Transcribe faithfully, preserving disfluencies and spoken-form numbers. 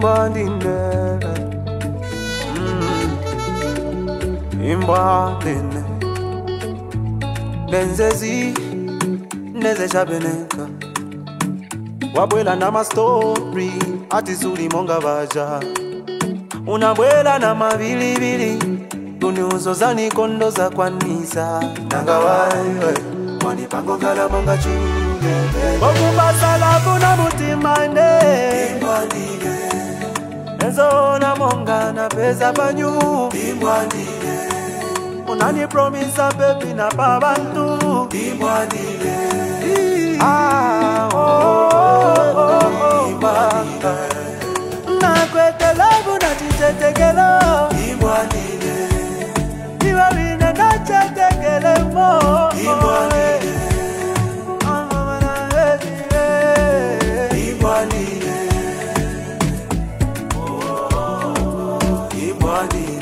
imbandine imbandine Nenzezi neze shabeneka wabwela na ma story ati zuri monga baja unabwela na mabilibili uniuzo zani kondo za kwanisa nanga waiwe wanipango kala monga chule okubasa labu na mutima inde imbandine Enzo na monga na pesa banyu imbandine Unani promise baby na babantu imbandine Ah oh oh oh imbandine Na kwete labu na chichetekelo imbandine Iwa wina na chetekele mo imbandine Imbandine Oh imbandine